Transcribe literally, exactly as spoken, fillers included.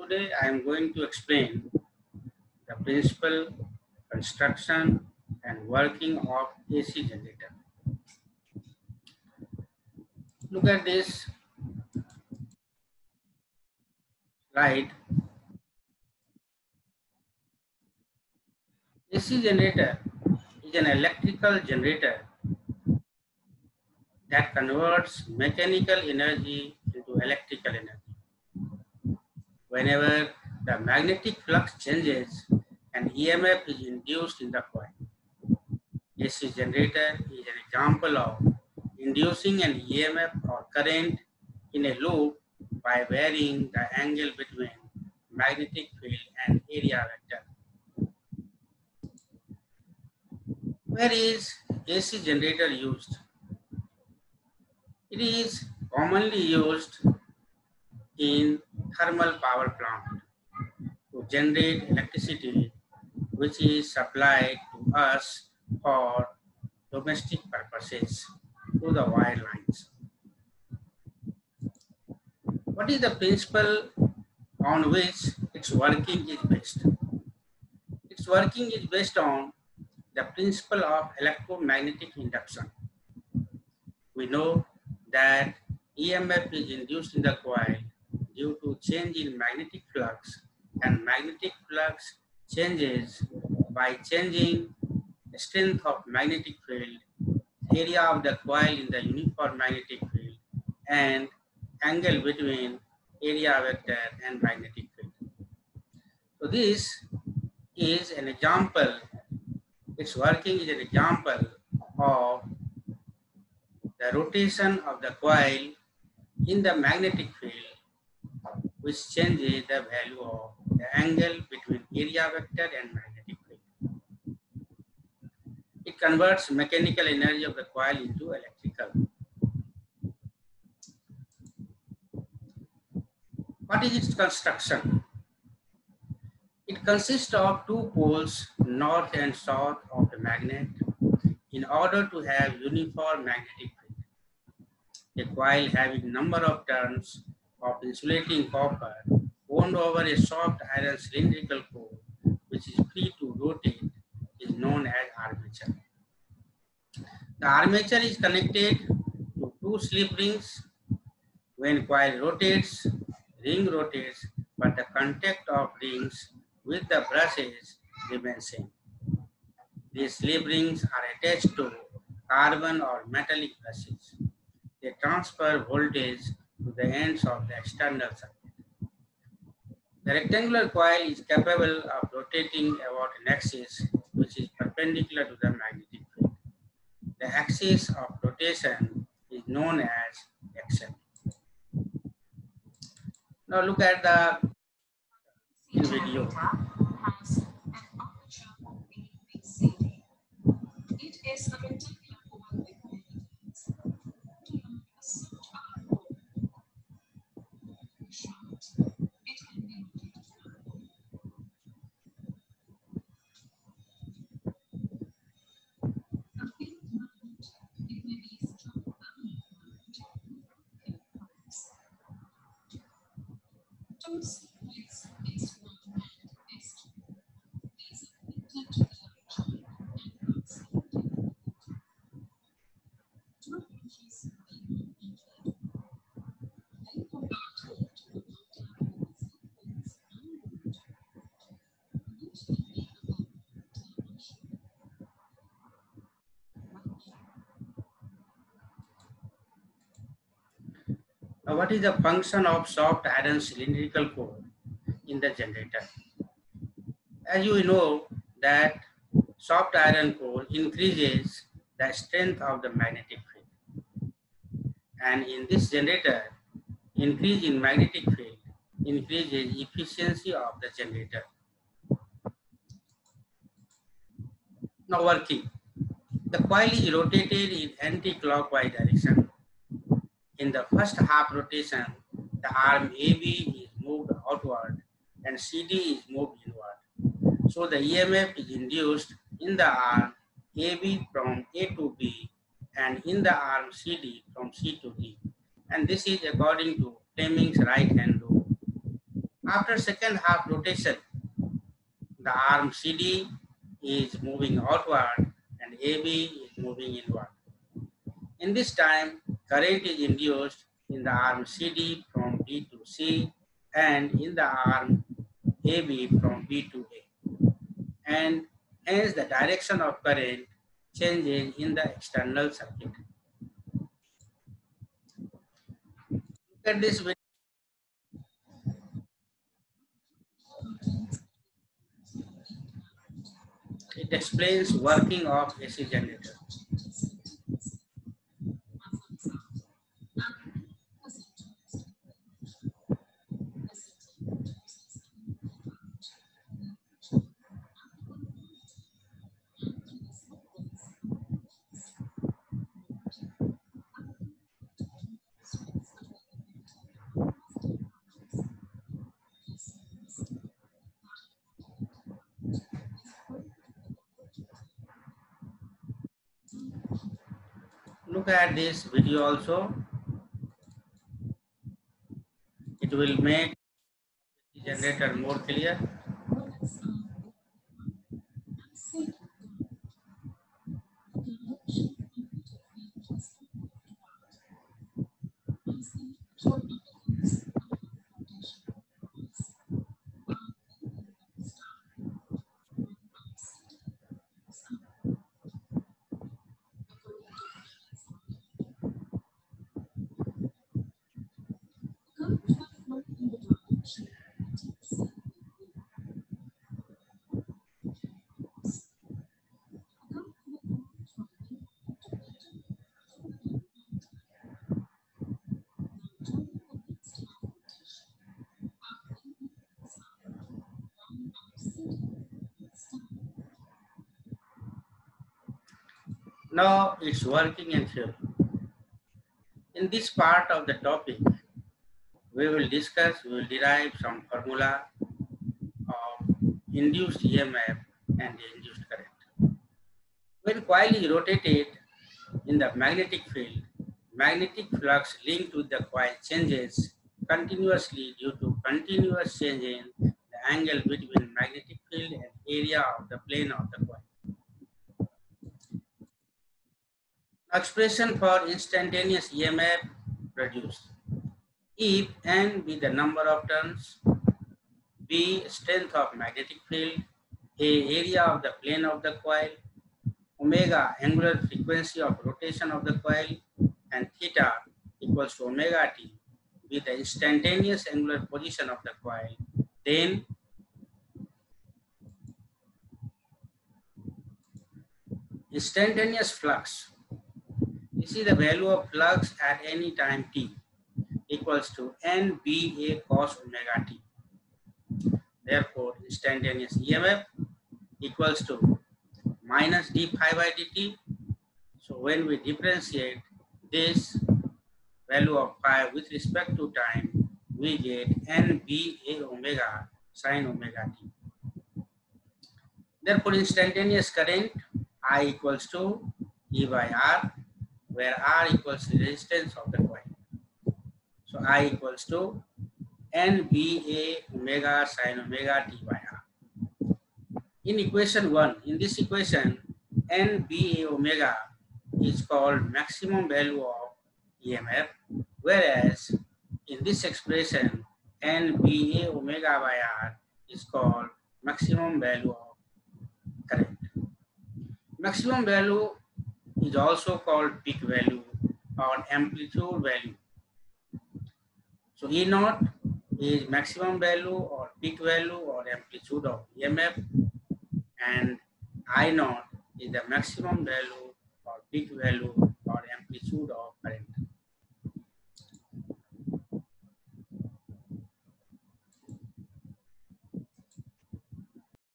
Today I am going to explain the principle, construction and working of A C generator. Look at this slide. A C generator is an electrical generator that converts mechanical energy into electrical energy. Whenever the magnetic flux changes, an E M F is induced in the coil. A C generator is an example of inducing an E M F or current in a loop by varying the angle between magnetic field and area vector. Where is A C generator used? It is commonly used in thermal power plant to generate electricity which is supplied to us for domestic purposes through the wire lines. What is the principle on which its working is based? Its working is based on the principle of electromagnetic induction. We know that E M F is induced in the coil due to change in magnetic flux, and magnetic flux changes by changing the strength of magnetic field, area of the coil in the uniform magnetic field, and angle between area vector and magnetic field. So this is an example, its working is an example of the rotation of the coil in the magnetic field, which changes the value of the angle between area vector and magnetic field. It converts mechanical energy of the coil into electrical. What is its construction? It consists of two poles, north and south of the magnet, in order to have uniform magnetic field. A coil having number of turns of insulating copper wound over a soft iron cylindrical core which is free to rotate is known as armature. The armature is connected to two slip rings. When coil rotates, ring rotates, but the contact of rings with the brushes remains same. These slip rings are attached to carbon or metallic brushes. They transfer voltage to the ends of the external circuit. The rectangular coil is capable of rotating about an axis which is perpendicular to the magnetic field. The axis of rotation is known as axle. Now look at the video. It is a rectangular coil with magnetism to mount a soft iron core. Short, it can be rotated forward. A field mount, it may be strong iron mount with pipes. Two slits X one and X two. These are connected to the large and proximity. Two hinges being included. Then go outward to mount up with the slip rings onward. Usually above dimension. Now, what is the function of soft iron cylindrical core in the generator? As you know that soft iron core increases the strength of the magnetic field. And in this generator, increase in magnetic field increases efficiency of the generator. Now working. The coil is rotated in anti-clockwise direction. In the first half rotation, the arm A B is moved outward and C D is moved inward. So the E M F is induced in the arm A B from A to B and in the arm C D from C to D. And this is according to Fleming's right hand rule. After second half rotation, the arm C D is moving outward and A B is moving inward. In this time, current is induced in the arm C D from B to C and in the arm A B from B to A. And hence the direction of current changes in the external circuit. Look at this video. It explains working of A C generator. Look at this video also. It will make the generator more clear. Now it's working in theory. In this part of the topic, we will discuss, we will derive some formula of induced E M F and the induced current. When coil is rotated in the magnetic field, magnetic flux linked with the coil changes continuously due to continuous change in the angle between magnetic field and area of the plane of the coil. Expression for instantaneous E M F produced. If N be the number of turns, B strength of magnetic field, A area of the plane of the coil, omega angular frequency of rotation of the coil, and theta equals to omega t be the instantaneous angular position of the coil, then instantaneous flux. You see the value of flux at any time t equals to N B A cos omega t. Therefore, instantaneous E M F equals to minus d phi by dt. So when we differentiate this value of phi with respect to time, we get N B A omega sin omega t. Therefore, instantaneous current I equals to E by R, where R equals the resistance of the coil. So I equals to N B A omega sin omega t by R. In equation one, in this equation, N B A omega is called maximum value of E M F, whereas in this expression, N B A omega by R is called maximum value of current. Maximum value is also called peak value or amplitude value. So E naught is maximum value or peak value or amplitude of E M F, and I naught is the maximum value or peak value or amplitude of